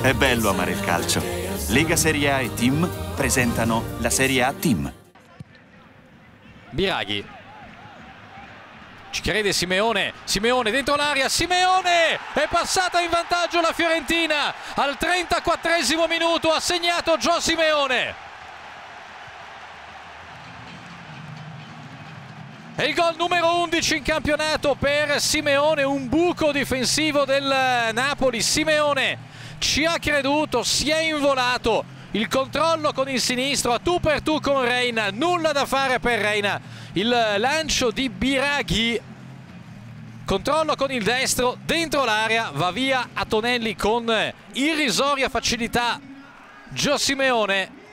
È bello amare il calcio. Lega Serie A e Team presentano la Serie A Team. Biraghi. Ci crede Simeone. Simeone dentro l'area. Simeone! È passata in vantaggio la Fiorentina. Al 34esimo minuto ha segnato Gio Simeone. È il gol numero 11 in campionato per Simeone, un buco difensivo del Napoli. Simeone ci ha creduto, si è involato, il controllo con il sinistro, a tu per tu con Reina, nulla da fare per Reina. Il lancio di Biraghi, controllo con il destro, dentro l'area, va via a Tonelli con irrisoria facilità Gio Simeone.